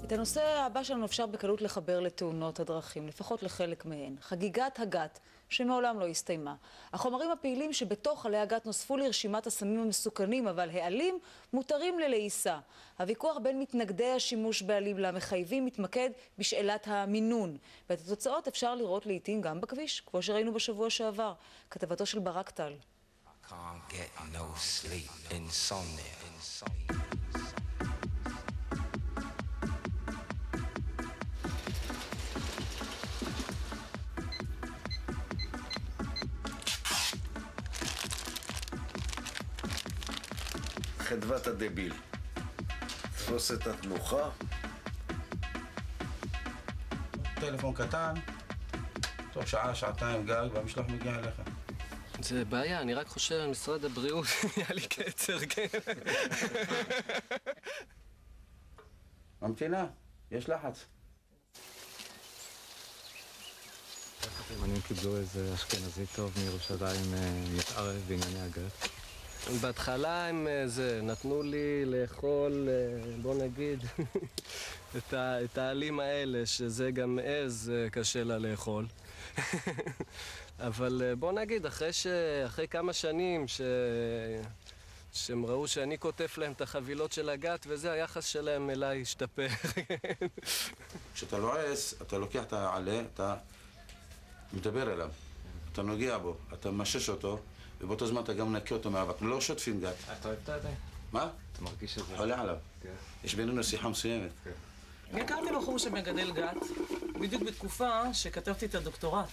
את הנושא הבא שלנו אפשר בקלות לחבר לתאונות הדרכים, לפחות לחלק מהן. חגיגת הגת, שמעולם לא הסתיימה. החומרים הפעילים שבתוך עלי הגת נוספו לרשימת הסמים המסוכנים, אבל העלים מותרים ללעיסה. הוויכוח בין מתנגדי השימוש בעלים למחייבים מתמקד בשאלת המינון. ואת התוצאות אפשר לראות לעתים גם בכביש, כמו שראינו בשבוע שעבר. כתבתו של ברק טל. Can't get no sleep, insomnia. חדוות הדביל. תפוס את התנוחה. טלפון קטן, תוך שעה, שעתיים גג, והמשלוח מגיע אליך. זה בעיה, אני רק חושב על משרד הבריאות, נהיה לי קצר, כן. ממתינה, יש לחץ. אני קיבלו איזה אשכנזי טוב מירושלים מתערב בענייני הגת. בהתחלה הם נתנו לי לאכול, בוא נגיד, את העלים האלה, שזה גם עז קשה לה לאכול. אבל בוא נגיד, אחרי כמה שנים שהם ראו שאני כותב להם את החבילות של הגת, וזה היחס שלהם אליי השתפר. כשאתה לועס, אתה לוקח את העלה, אתה מדבר אליו, אתה נוגע בו, אתה משש אותו, ובאותו זמן אתה גם מנקה אותו מהאבק. לא שוטפים גת. אתה אוהב את הידיים? מה? אתה מרגיש שזה... חולה עליו. כן. יש בינינו שיחה מסוימת. כן. אני הכרתי בחור שמגדל גת, בדיוק בתקופה שכתבתי את הדוקטורט.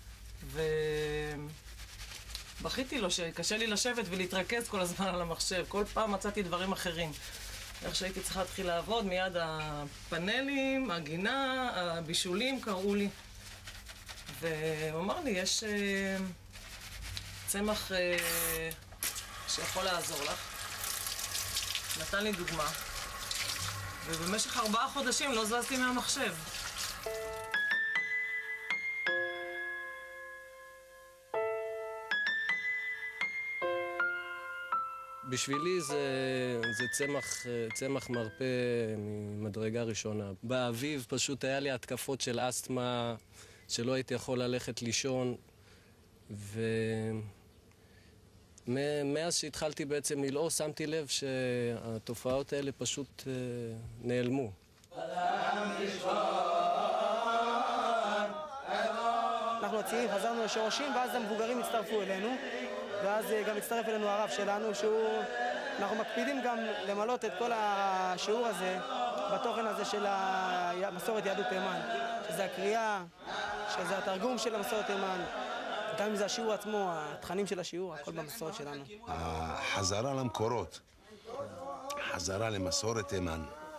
ובכיתי לו שקשה לי לשבת ולהתרכז כל הזמן על המחשב. כל פעם מצאתי דברים אחרים. איך שהייתי צריכה להתחיל לעבוד, מיד הפאנלים, הגינה, הבישולים קראו לי. והוא אמר לי, יש צמח שיכול לעזור לך. נתן לי דוגמה. ובמשך 4 חודשים לא זזתי מהמחשב. בשבילי זה צמח מרפא ממדרגה ראשונה. באביב פשוט היה לי התקפות של אסתמה, שלא הייתי יכול ללכת לישון, ומאז שהתחלתי בעצם ללעוס, שמתי לב שהתופעות האלה פשוט נעלמו. אנחנו הצעירים חזרנו לשורשים, ואז המבוגרים הצטרפו אלינו, ואז גם הצטרף אלינו הרב שלנו, אנחנו מקפידים גם למלות את כל השיעור הזה בתוכן הזה של מסורת יהדות תימן, שזה הקריאה, שזה התרגום של המסורת תימן, גם אם זה השיעור עצמו, התכנים של השיעור, הכל במסורת שלנו. החזרה למקורות, חזרה למסורת תימן,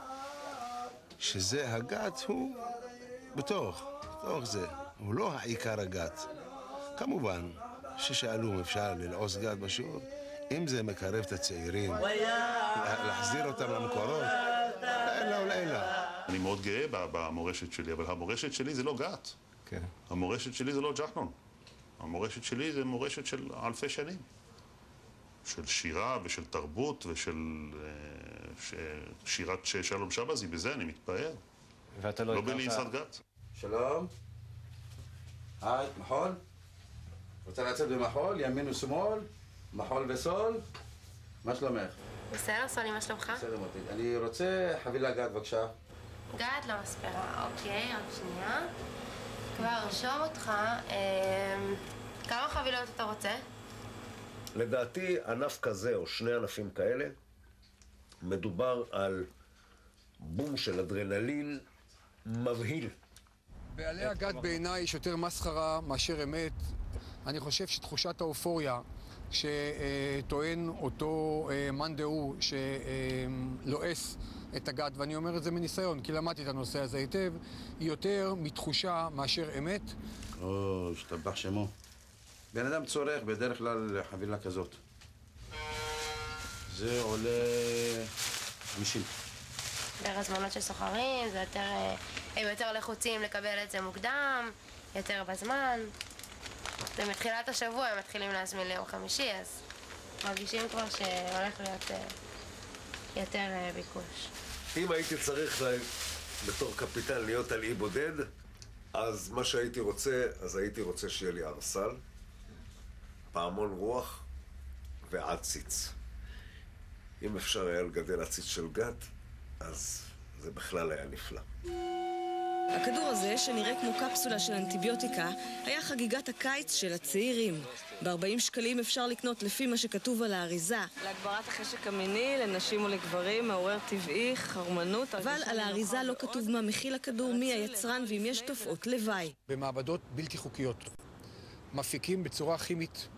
שזה הגת הוא בתוך זה, הוא לא העיקר הגת. כמובן ששאלו אם אפשר ללעוס גת בשיעור, אם זה מקרב את הצעירים, להחזיר אותם למקורות, אלא ולעילה. אני מאוד גאה במורשת שלי, אבל המורשת שלי זה לא גת. כן. המורשת שלי זה לא ג'חנון. המורשת שלי זה מורשת של אלפי שנים. של שירה ושל תרבות ושל שירת שלום שבזי, בזה אני מתפאר. ואתה לא בלעיסת גת. שלום. היי, מחול? רוצה לצאת במחול? ימין ושמאל? מחול וסול? מה שלומך? בסדר, סולי, מה שלומך? בסדר מותי. אני רוצה חבילה גת, בבקשה. גת למספרה, אוקיי, עוד שנייה. כבר ארשום אותך. כמה חבילות אתה רוצה? לדעתי, ענף כזה או 2 ענפים כאלה, מדובר על בום של אדרנלין מבהיל. בעלי הגת בעיניי יש יותר מסחרה מאשר אמת. אני חושב שתחושת האופוריה שטוען אותו מאן דהוא שלועס את הגת, ואני אומר את זה מניסיון, כי למדתי את הנושא הזה היטב, היא יותר מתחושה מאשר אמת. השתבח שמו. בן אדם צורך בדרך כלל חבילה כזאת. זה עולה 50. בהזמנות של סוחרים, זה יותר, הם יותר לחוצים לקבל את זה מוקדם, יותר בזמן. ומתחילת השבוע הם מתחילים להזמין ליום חמישי, אז מרגישים כבר שהולך להיות יותר ביקוש. אם הייתי צריך בתור קפיטן להיות על אי בודד, אז מה שהייתי רוצה שיהיה לי ארסל, פעמון רוח ועציץ. אם אפשר היה לגדל עציץ של גת, אז זה בכלל היה נפלא. הכדור הזה, שנראה כמו קפסולה של אנטיביוטיקה, היה חגיגת הקיץ של הצעירים. ב-40 שקלים אפשר לקנות לפי מה שכתוב על האריזה. להגברת החשק המיני, לנשים ולגברים, מעורר טבעי, חרמנות... אבל על האריזה לא כתוב מה מכיל הכדור, מי היצרן ואם יש תופעות לוואי. במעבדות בלתי חוקיות מפיקים בצורה כימית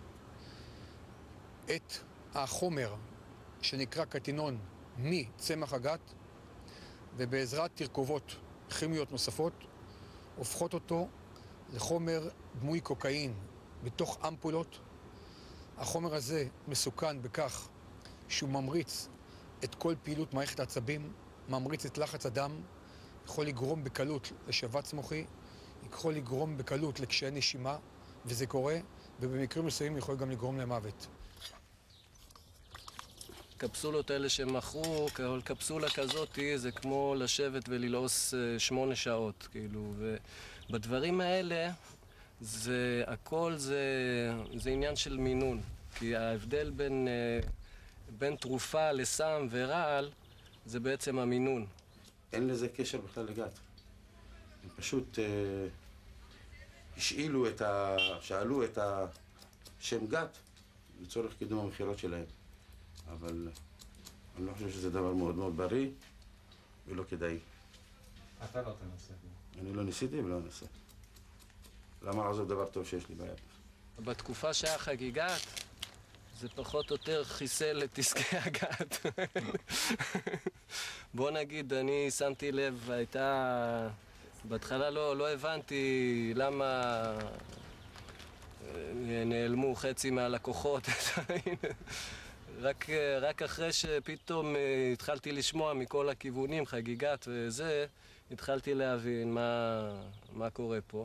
את החומר שנקרא קטינון מצמח הגת, ובעזרת תרכובות כימיות נוספות הופכות אותו לחומר דמוי קוקאין בתוך אמפולות. החומר הזה מסוכן בכך שהוא ממריץ את כל פעילות מערכת העצבים, ממריץ את לחץ הדם, יכול לגרום בקלות לשבץ מוחי, יכול לגרום בקלות לקשיי נשימה, וזה קורה, ובמקרים מסוימים יכול גם לגרום למוות. הקפסולות האלה שמכרו, כל קפסולה כזאת זה כמו לשבת וללעוס 8 שעות, כאילו, ובדברים האלה הכל זה עניין של מינון, כי ההבדל בין תרופה לסם ורעל זה בעצם המינון. אין לזה קשר בכלל לגת. הם פשוט שאלו את השם גת לצורך קידום המחירות שלהם. אבל אני לא חושב שזה דבר מאוד מאוד בריא ולא כדאי. אתה לא תנסה. אני לא ניסיתי ולא אנסה. למה לעזוב דבר טוב שיש לי ביד? בתקופה שהיה חגיגת, זה פחות או יותר חיסל את עסקי הגת. בוא נגיד, אני שמתי לב, בהתחלה לא הבנתי למה נעלמו חצי מהלקוחות. רק אחרי שפתאום התחלתי לשמוע מכל הכיוונים, חגיגת וזה, התחלתי להבין מה קורה פה.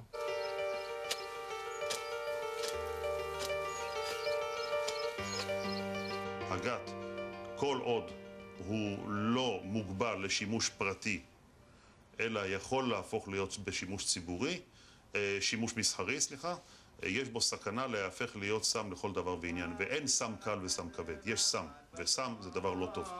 הגת, כל עוד הוא לא מוגבל לשימוש פרטי, אלא יכול להפוך להיות בשימוש ציבורי, שימוש מסחרי, סליחה, יש בו סכנה להפך להיות סם לכל דבר ועניין, ואין סם קל וסם כבד, יש סם, וסם זה דבר לא טוב.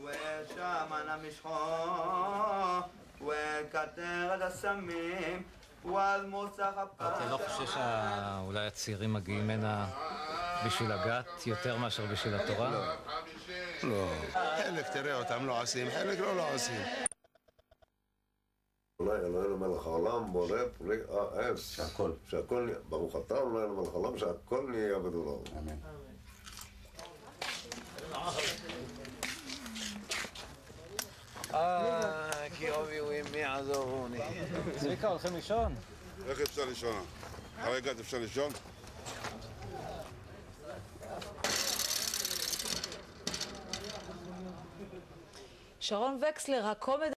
אתה לא חושב שאולי הצעירים מגיעים הנה בשביל הגת יותר מאשר בשביל התורה? לא, חלק תראה אותם לא עושים, חלק לא עושים. אולי אלוהינו מלך העולם בורא פרי האש. שהכל, ברוך אתה אלוהינו מלך העולם, שהכל נהיה בדברו. אמן. כי אוביו מי עזורוני. צביקה, הולכים לישון? איך אפשר לישון? אחרי גת אפשר לישון? שרון וקסלר, הקומד